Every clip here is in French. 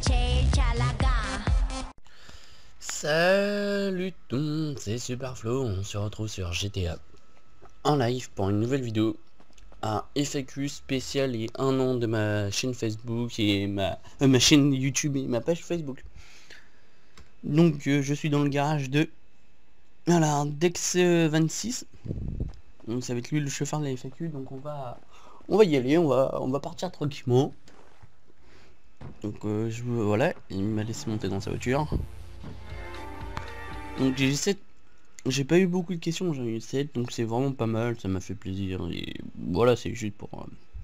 Salut tout le monde, c'est Superflo, on se retrouve sur GTA en live pour une nouvelle vidéo, un FAQ spécial et 1 an de ma chaîne Facebook et ma chaîne YouTube et ma page Facebook. Donc je suis dans le garage de Dex26, donc ça va être lui le chauffeur de la FAQ, donc on va y aller, on va partir tranquillement. Donc voilà, il m'a laissé monter dans sa voiture. Donc j'ai pas eu beaucoup de questions, j'en ai eu 7, donc c'est vraiment pas mal, ça m'a fait plaisir, et voilà, c'est juste pour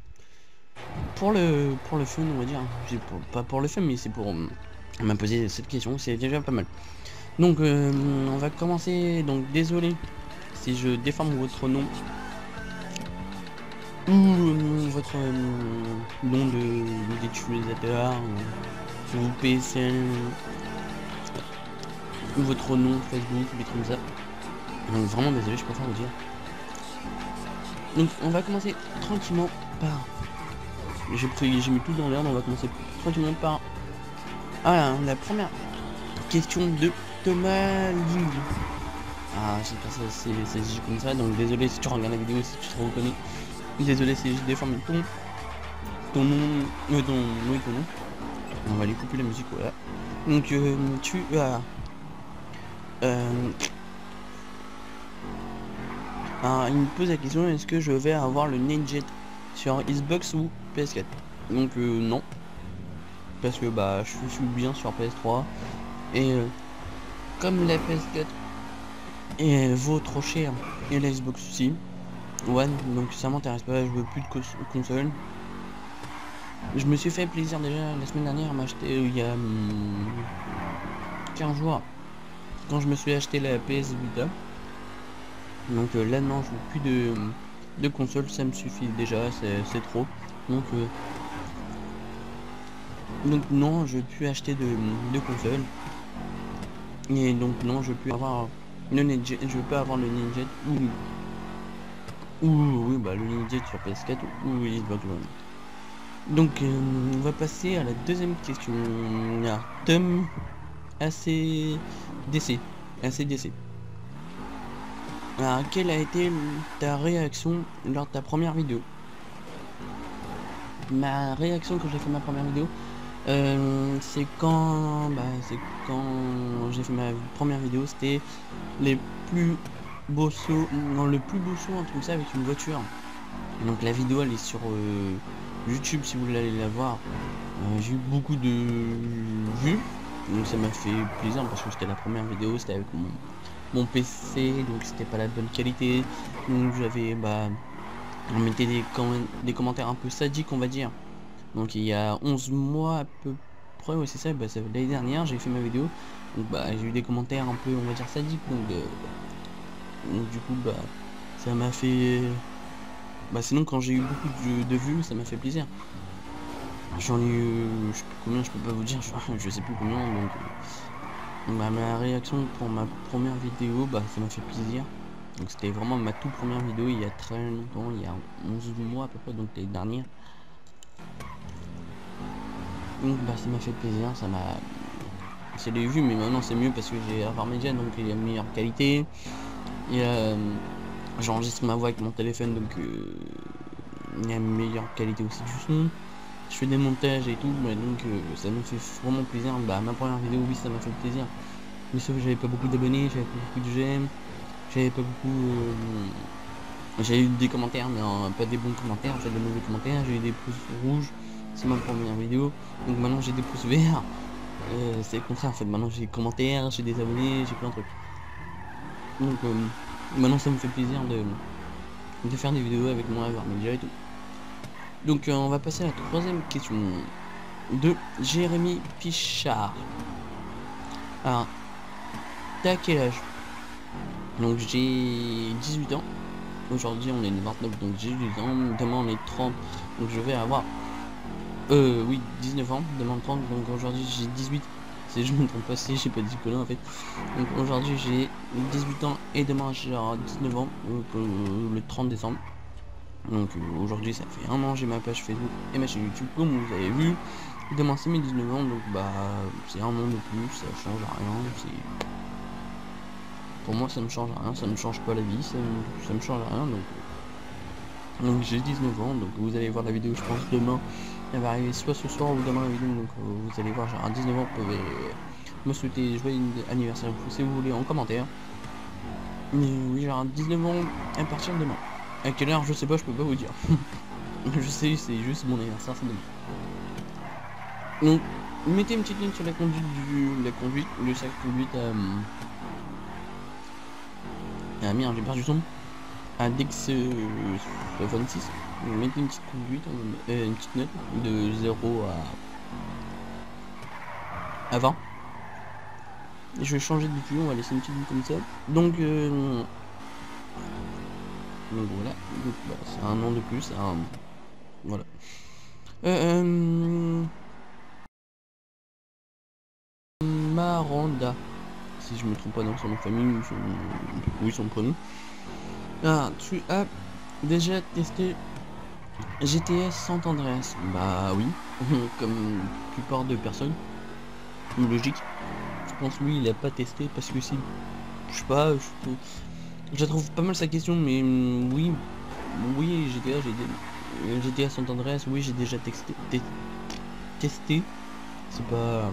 le fun, on va dire. Pas pour le fun, mais c'est pour m'a posé cette question, c'est déjà pas mal. Donc on va commencer, donc désolé si je déforme votre nom ou votre nom d'utilisateur, ou PSN, ou votre nom Facebook, des trucs comme ça. Donc vraiment désolé, je préfère vous dire. Donc on va commencer tranquillement par... J'ai mis tout dans l'ordre, on va commencer tranquillement par... la première question de Thomas Ling. J'espère que c'est dit comme ça, donc désolé si tu regardes la vidéo, si tu te reconnais. Désolé si je déforme ton nom. On va aller couper la musique, voilà. Donc tu as... il me pose la question, est-ce que je vais avoir le Ninja sur Xbox ou PS4? Donc non, parce que je suis bien sur PS3 et comme la PS4 vaut trop cher et la Xbox aussi, One, donc ça m'intéresse pas, je veux plus de console. Je me suis fait plaisir déjà la semaine dernière à m'acheter il y a 15 jours quand je me suis acheté la PS Vita. Donc là non, je veux plus de console, ça me suffit déjà, c'est trop. Donc non, je veux plus acheter de console. Et donc non, je veux plus avoir le Ninja, je veux pas avoir le Ninja ou oui, le Ninja sur PS4 ou Xbox One. Donc on va passer à la deuxième question. Tom ACDC. Alors, quelle a été ta réaction lors de ta première vidéo? Ma réaction quand j'ai fait ma première vidéo, c'est quand j'ai fait ma première vidéo, c'était les plus beaux sauts, le plus beau saut, un truc comme ça, avec une voiture. Donc la vidéo elle est sur YouTube si vous voulez la voir. J'ai eu beaucoup de vues, donc ça m'a fait plaisir parce que c'était la première vidéo, c'était avec mon PC, donc c'était pas la bonne qualité, donc j'avais on mettait des commentaires un peu sadiques, on va dire. Donc il y a 11 mois à peu près, ouais c'est ça, l'année dernière j'ai fait ma vidéo, donc j'ai eu des commentaires un peu, on va dire, sadiques, donc du coup ça m'a fait... sinon quand j'ai eu beaucoup de vues, ça m'a fait plaisir. J'en ai eu, je sais plus combien, je peux pas vous dire, je sais plus combien, donc ma réaction pour ma première vidéo, ça m'a fait plaisir. Donc c'était vraiment ma toute première vidéo il y a très longtemps, il y a 11 mois à peu près, donc l'année dernière. Donc ça m'a fait plaisir, c'est les vues, mais maintenant c'est mieux parce que j'ai Avoir Media, donc il y a une meilleure qualité. Et j'enregistre ma voix avec mon téléphone, donc il y a une meilleure qualité aussi du son. Je fais des montages et tout, donc ça me fait vraiment plaisir. Ma première vidéo, oui, ça m'a fait plaisir. Mais sauf que j'avais pas beaucoup d'abonnés, j'avais pas beaucoup de j'aime, j'avais pas beaucoup... j'ai eu des commentaires, mais pas des bons commentaires, j'ai des mauvais commentaires, j'ai eu des pouces rouges, c'est ma première vidéo. Donc maintenant j'ai des pouces verts, c'est le contraire en fait, maintenant j'ai des commentaires, j'ai des abonnés, j'ai plein de trucs. Donc maintenant ça me fait plaisir de faire des vidéos avec moi, Avoir Media et tout. Donc on va passer à la troisième question de Jérémy Pichard. Alors, t'as quel âge? Donc j'ai 18 ans. Aujourd'hui on est le 29, donc j'ai 18 ans. Demain on est 30, donc je vais avoir 19 ans, demain 30, donc aujourd'hui j'ai 18. Si je me trompe pas, si j'ai pas dit que là en fait. Donc aujourd'hui j'ai 18 ans et demain j'ai 19 ans, donc le 30 décembre. Donc aujourd'hui ça fait un an, j'ai ma page Facebook et ma chaîne YouTube comme vous avez vu. Demain c'est mes 19 ans, donc bah c'est un an de plus, ça change rien. Pour moi ça me change rien, ça me change pas la vie, ça me change rien. Donc j'ai 19 ans, donc vous allez voir la vidéo je pense demain. Elle va arriver soit ce soir ou demain la vidéo, donc vous allez voir, j'ai un 19 ans, vous pouvez me souhaiter joyeux anniversaire si vous voulez en commentaire. Mais oui, j'ai un 19 ans à partir de demain. À quelle heure je sais pas, je peux pas vous dire. Je sais, c'est juste mon anniversaire, c'est demain. Donc mettez une petite ligne sur la conduite le sac conduite à merde, j'ai perdu son nom. À Dex 26. Mettez une petite conduite, une petite note de 0 à 20. Et je vais changer de vue, on va laisser une petite vue comme ça. Donc voilà, donc, bah, c'est un an de plus, voilà. Maranda, si je me trompe pas dans son nom de famille, oui son prénom. Ah, tu as déjà testé GTA San Andreas? Bah oui, comme la plupart de personnes, logique. Je pense lui il a pas testé parce que si, je sais pas, je trouve pas mal sa question, mais oui, GTA San Andreas, oui j'ai déjà testé. C'est pas,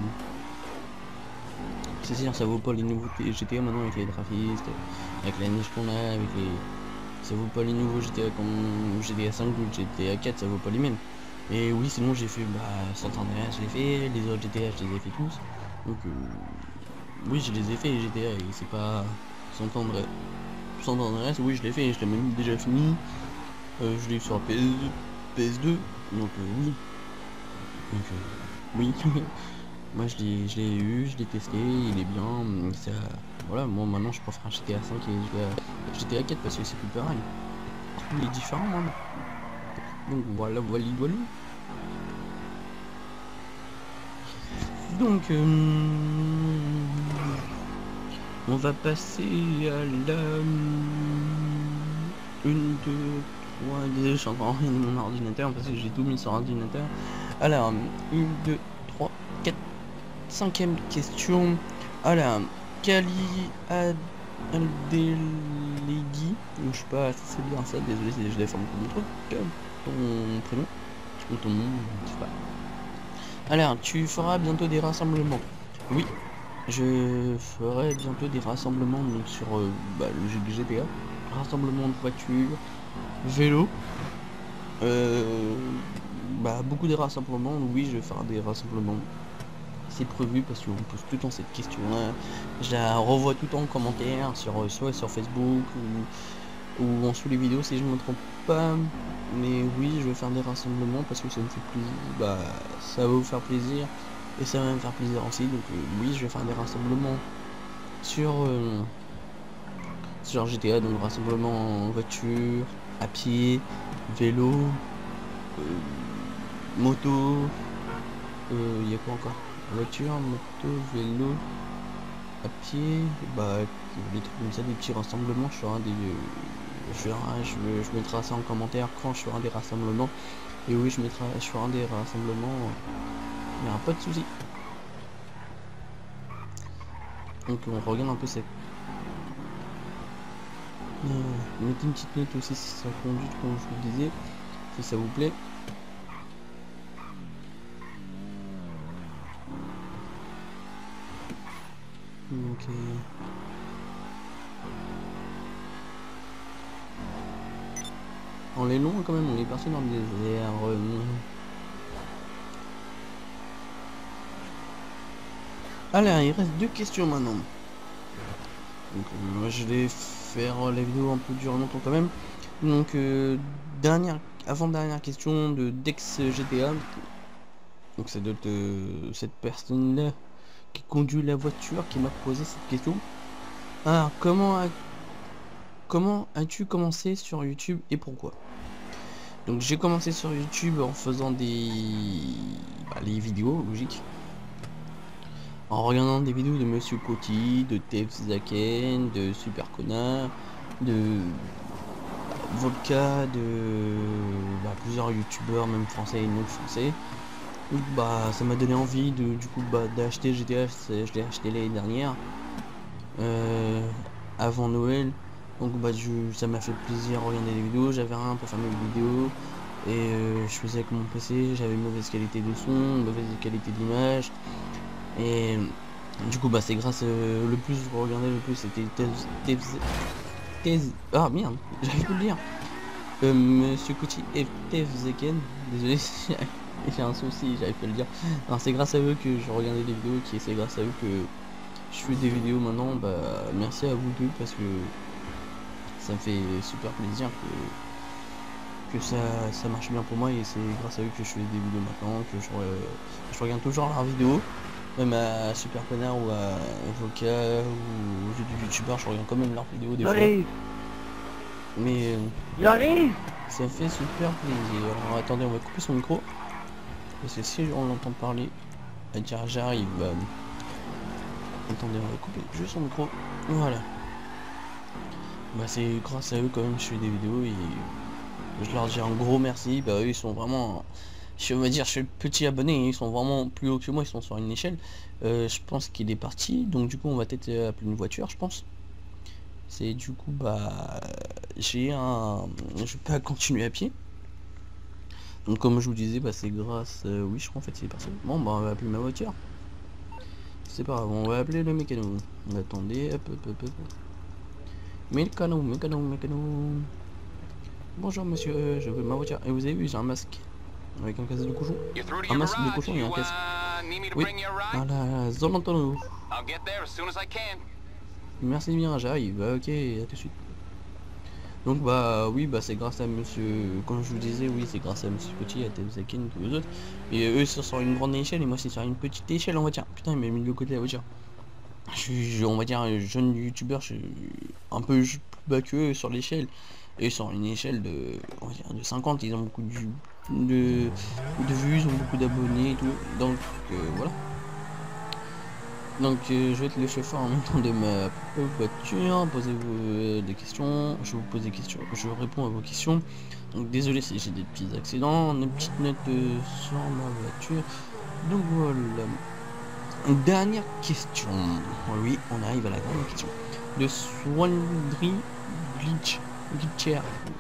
c'est sûr, ça vaut pas les nouveaux GTA maintenant avec les graphistes, avec la neige qu'on a, avec les, ça vaut pas les nouveaux GTA comme GTA 5 ou GTA 4, ça vaut pas les mêmes. Et oui, sinon j'ai fait San Andreas, je l'ai fait, les autres GTA je les ai fait tous. Donc oui, je les ai fait les GTA et c'est pas San Andreas, oui je l'ai fait, je l'ai même déjà fini. Je l'ai eu sur PS2, donc oui. Donc oui. Moi je l'ai eu, je l'ai testé, il est bien, ça, voilà, moi maintenant je préfère GTA 5 et GTA 4 parce que c'est plus pareil. Il est différent maintenant. Donc voilà, voilà. Donc on va passer à la 1, 2, 3, je suis encore en rien de mon ordinateur parce que j'ai tout mis sur ordinateur. Alors 1, 2, 3, 4, 5ème question. Alors Kali Aldelegi, je sais pas si c'est bien ça, désolé si je déforme ton truc, ton prénom ou ton nom, je sais pas. Alors tu feras bientôt des rassemblements? Oui, je ferai bientôt des rassemblements donc sur le GTA, rassemblement de voitures, vélo, beaucoup de rassemblements. Oui, je vais faire des rassemblements, c'est prévu parce qu'on pose tout le temps cette question là, je la revois tout le temps en commentaire soit sur Facebook ou en sous les vidéos si je me trompe pas. Mais oui, je vais faire des rassemblements parce que ça me fait plaisir, ça va vous faire plaisir et ça va me faire plaisir aussi. Donc oui, je vais faire des rassemblements sur GTA, donc rassemblement en voiture, à pied, vélo, moto, il y a quoi encore? Voiture, moto, vélo, à pied, des trucs comme ça, des petits rassemblements. Je mettrai ça en commentaire quand je ferai des rassemblements. Et oui, je ferai des rassemblements, il n'y aura pas de souci. Donc on regarde un peu cette... mettez une petite note aussi si ça conduit, comme je vous le disais, si ça vous plaît. Ok. On est loin quand même, on est parti dans le désert. Alors, il reste 2 questions maintenant. Donc, moi je vais faire la vidéo un peu durant longtemps quand même. Donc, avant-dernière question de Dex GTA. Donc, c'est de cette personne-là qui conduit la voiture qui m'a posé cette question. Alors, comment as-tu commencé sur YouTube et pourquoi? Donc j'ai commencé sur YouTube en faisant les vidéos, logique. En regardant des vidéos de Monsieur Coty, de Tef Zaken, de Super Connard, de Volca, de plusieurs youtubeurs, même français et non français. Donc bah ça m'a donné envie de du coup d'acheter GTA. Je l'ai acheté l'année dernière, avant Noël. Donc bah ça m'a fait plaisir de regarder les vidéos. J'avais rien pour faire mes vidéos et je faisais avec mon PC. J'avais mauvaise qualité de son, mauvaise qualité d'image, et du coup bah c'est grâce le plus regardé le plus c'était ah merde, j'arrive plus à le dire. Monsieur Kouchi et Tevzeken, désolé si j'ai un souci, j'arrive pas à le dire. Alors c'est grâce à eux que je regardais des vidéos, qui c'est grâce à eux que je fais des vidéos maintenant. Bah merci à vous deux, parce que ça me fait super plaisir que ça marche bien pour moi, et c'est grâce à eux que je fais des vidéos maintenant, que je regarde toujours leurs vidéos, même à Super Connard ou à Voca ou aux autres youtubeurs, je regarde quand même leurs vidéos des fois. Mais ça fait super plaisir. Alors attendez, on va couper son micro, parce que si on l'entend parler, à dire j'arrive. Attendez, on va couper juste son micro. Voilà. Bah c'est grâce à eux quand même je fais des vidéos, et je leur dis un gros merci. Bah eux ils sont vraiment, on va dire, je suis le petit abonné, ils sont vraiment plus haut que moi, ils sont sur une échelle. Je pense qu'il est parti, donc du coup on va peut-être appeler une voiture, je pense. C'est du coup bah je vais pas continuer à pied. Donc comme je vous disais, bah c'est grâce, oui je crois en fait c'est parti. Bon bah on va appeler ma voiture. C'est pas grave, on va appeler le mécano. Attendez, hop. Mécano. Bonjour monsieur, je veux ma voiture. Et vous avez vu, j'ai un masque avec un casque de cochon. Un masque de cochon et un casque. Oui, voilà, Zolantano. Merci bien, j'arrive. Bah ok, à tout de suite. Donc bah oui, bah c'est grâce à monsieur, comme je vous disais, oui c'est grâce à monsieur Petit, à Tevzakin, tous les autres. Et eux ils sont sur une grande échelle, et moi c'est sur une petite échelle, on va dire. Putain, il m'a mis de côté de la voiture. Je suis, on va dire, un jeune youtubeur, je suis un peu plus bas que eux sur l'échelle. Et sur une échelle de, on va dire, de 50, ils ont beaucoup de vues, ils ont beaucoup d'abonnés et tout. Donc voilà. Donc je vais être le chauffeur en même temps de ma voiture. Posez-vous des questions, je vous pose des questions, je réponds à vos questions. Donc désolé si j'ai des petits accidents, des petites notes sur ma voiture. Donc voilà. Dernière question. Oui, on arrive à la dernière question. De Swandry Glitcher.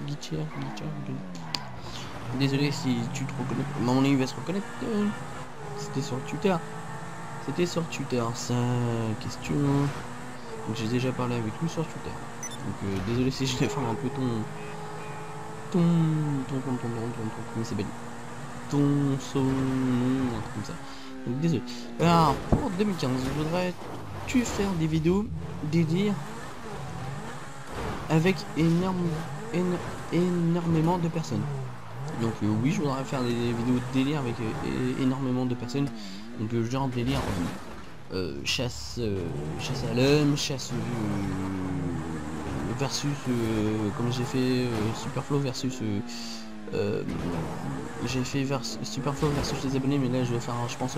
Désolé si tu te reconnais. Mon il va se reconnaître. C'était sur Twitter. Ça, question. Donc j'ai déjà parlé avec lui sur Twitter. Donc désolé si je déforme un peu comment il s'appelle, ton son, un truc comme ça. Donc désolé. Alors pour 2015, voudrais-tu faire des vidéos dédiées avec énormément de personnes? Donc oui, je voudrais faire des vidéos de délire avec énormément de personnes. Donc genre délire, chasse à l'homme, chasse versus comme j'ai fait Superflow versus j'ai fait Superflow versus les abonnés, mais là je vais faire je pense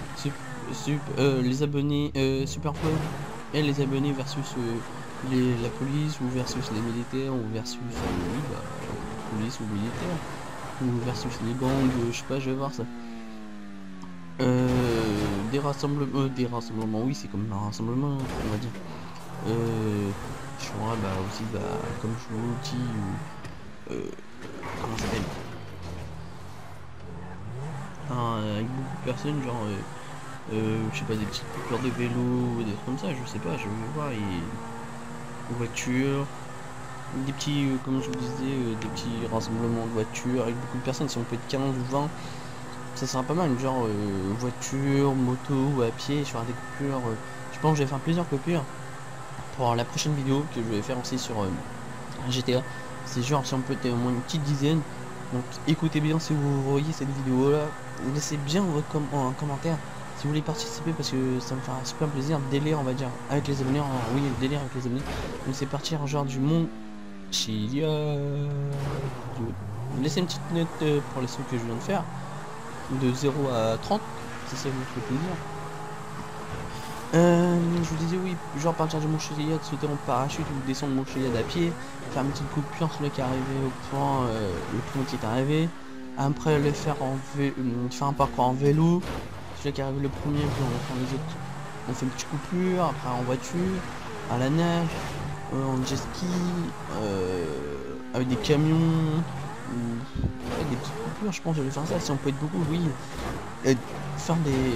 les abonnés Superflow et les abonnés versus la police, ou versus les militaires, ou versus police ou militaire, ou versus les gangs, je sais pas, je vais voir ça. Des rassemblements, oui c'est comme un rassemblement, on va dire. Je vois aussi comme je vous dis, comment ça s'appelle, avec beaucoup de personnes, genre je sais pas, des petites coupures de vélo, des trucs comme ça, je sais pas, je vais voir, et voitures, des petits, comme je vous disais, des petits rassemblements de voitures avec beaucoup de personnes. Si on peut être 15 ou 20, ça sera pas mal, genre voiture, moto ou à pied, sur des coupures. Je pense que je vais faire plusieurs coupures pour la prochaine vidéo que je vais faire aussi sur GTA. C'est genre si on peut être au moins une petite dizaine. Donc écoutez bien si vous voyez cette vidéo là, laissez bien votre commentaire si vous voulez participer, parce que ça me fera super plaisir. Délire, on va dire, avec les abonnés. Oui, le délire avec les abonnés. Donc c'est partir genre du monde Chilia. Laissez une petite note pour les trucs que je viens de faire, de 0 à 30, si ça vous fait plaisir. Je vous disais oui, genre partir de mon Montchiliad, sauter en parachute ou descendre mon Montchiliad à pied, faire une petite coupure sur le qui est arrivé au point, le point qui est arrivé. Après le faire faire un parcours en vélo, celui qui est arrivé le premier, puis on prend les autres. On fait une petite coupure, après en voiture, à la neige, en jet ski, avec des camions, avec des petites coupures, je pense que je vais faire ça, si on peut être beaucoup, oui. Et faire des...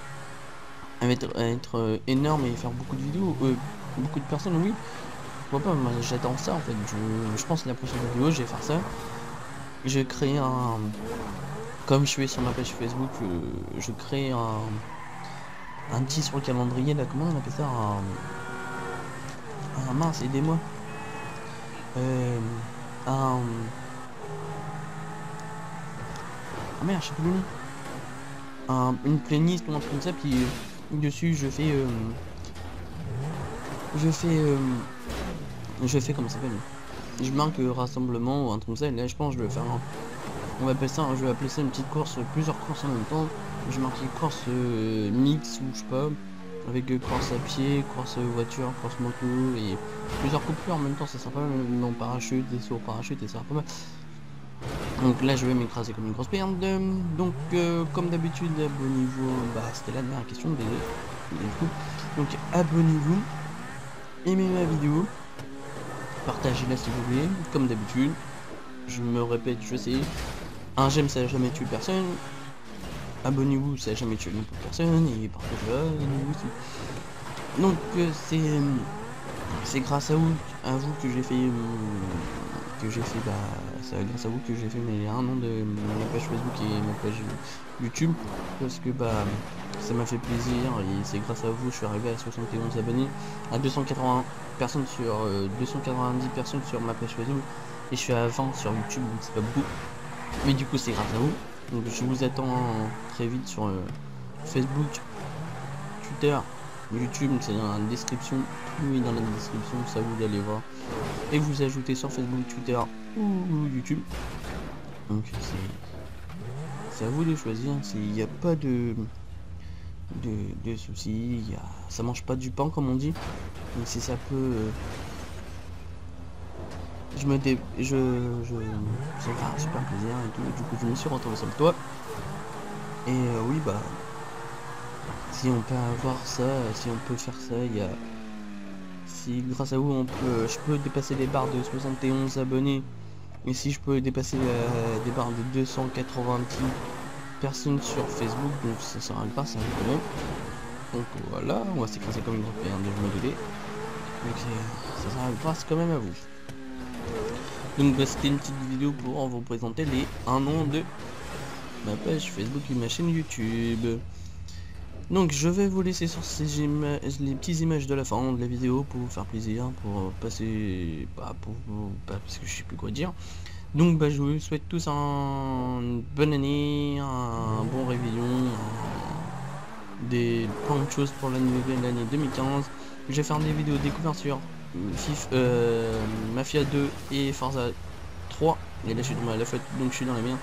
être énorme et faire beaucoup de vidéos, beaucoup de personnes, oui. Pourquoi pas, moi j'attends ça en fait, je pense que la prochaine vidéo, je vais faire ça. Je vais créer un... Comme je fais sur ma page Facebook, je crée un petit sur le calendrier, là, comment on appelle ça, mince, aidez-moi. Ah merde, je sais plus le nom. Une playlist ou un truc comme ça, puis dessus je fais comment ça s'appelle, je marque rassemblement ou un truc comme ça, et là je pense que je vais faire on va appeler ça, je vais appeler ça une petite course, plusieurs courses en même temps. Je vais marquer course mix ou je sais pas, avec course à pied, course voiture, course moto et plusieurs coupures en même temps, ça sera pas mal, en parachute, des sauts au parachute et ça sera pas mal. Donc là je vais m'écraser comme une grosse merde. Donc comme d'habitude, abonnez-vous, c'était la dernière question désolé. Donc abonnez-vous, aimez ma vidéo, partagez-la si vous voulez, comme d'habitude. Je me répète, je sais, un j'aime ça n'a jamais tué personne, abonnez-vous ça n'a jamais tué personne, et partagez-la, abonnez-vous aussi. Donc c'est grâce à vous que j'ai fait c'est grâce à vous que j'ai fait mes 1 an de ma page Facebook et ma page YouTube, parce que ça m'a fait plaisir, et c'est grâce à vous je suis arrivé à 71 abonnés, à 280 personnes sur 290 personnes sur ma page Facebook, et je suis à 20 sur YouTube, donc c'est pas beaucoup, mais du coup c'est grâce à vous. Donc je vous attends très vite sur Facebook, Twitter, YouTube, c'est dans la description, tout est dans la description, ça vous allez voir, et vous ajoutez sur Facebook, Twitter ou YouTube. Donc c'est à vous de choisir, il n'y a pas de soucis, ça mange pas du pain comme on dit, donc si ça peut ça me fait un super plaisir et tout, du coup je me suis retrouvé sur le toit, et oui si on peut avoir ça, si on peut faire ça, si grâce à vous je peux dépasser les barres de 71 abonnés, et si je peux dépasser des barres de 290 personnes sur Facebook, donc ça sera le pas, ça quand même. Donc voilà, on va s'écraser comme une grosse merde, je me doutais. Donc ça sera grâce quand même à vous. Donc c'était une petite vidéo pour vous présenter les 1 an de ma page Facebook et ma chaîne YouTube. Donc je vais vous laisser sur les petites images de la fin de la vidéo pour vous faire plaisir, pour passer, parce que je sais plus quoi dire. Donc je vous souhaite tous une bonne année, un bon réveillon, plein de choses pour l'année 2015. Je vais faire des vidéos découvertes sur Mafia 2 et Forza 3. Et là je suis dans la faute, donc je suis dans la merde.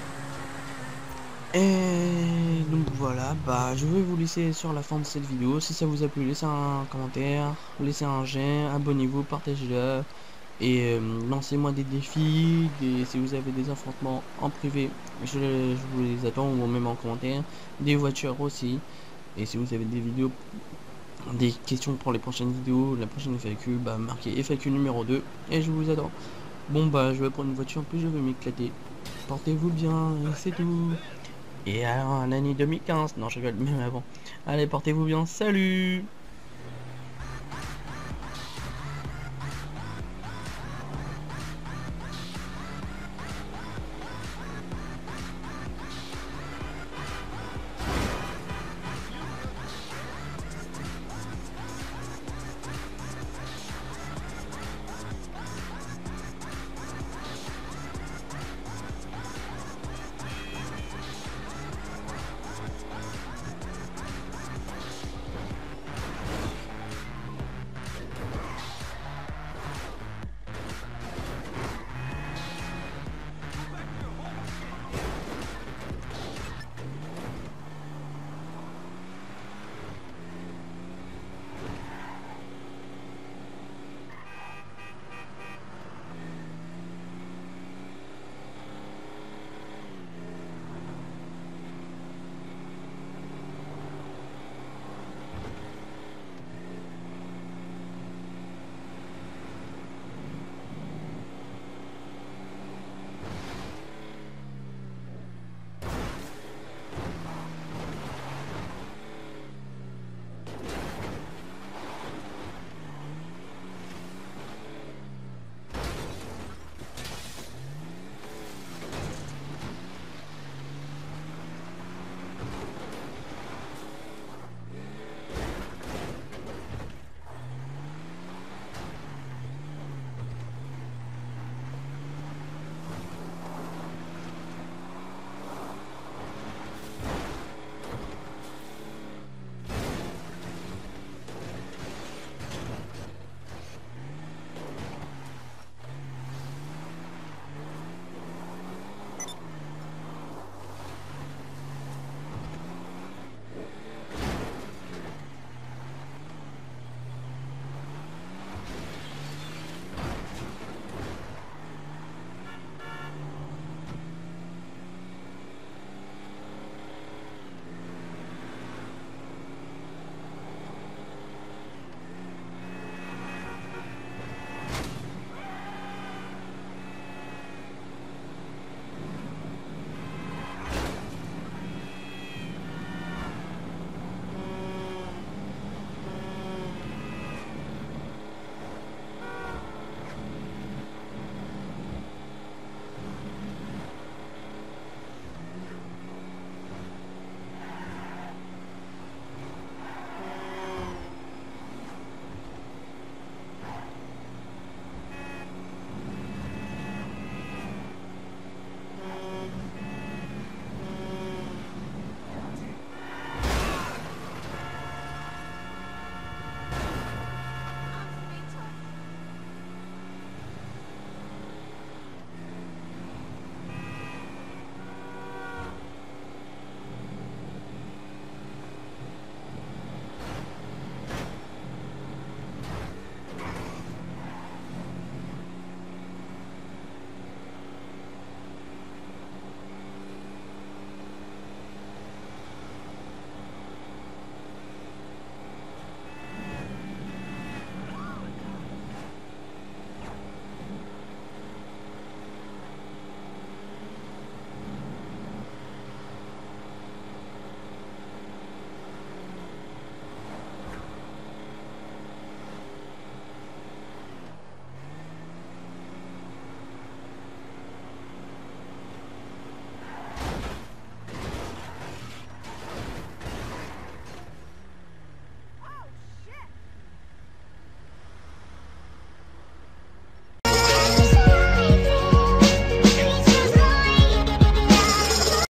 Et donc voilà, je vais vous laisser sur la fin de cette vidéo. Si ça vous a plu, laissez un commentaire, laissez un j'aime, abonnez-vous, partagez-la, et lancez-moi des défis, si vous avez des affrontements en privé, je vous les attends, ou même en commentaire, des voitures aussi. Et si vous avez des vidéos, des questions pour les prochaines vidéos, la prochaine FAQ, marquez FAQ numéro 2, et je vous attends. Bon je vais prendre une voiture, puis je vais m'éclater. Portez-vous bien, c'est tout. Et alors l'année 2015, non je rigole, même avant. Allez, portez-vous bien, salut!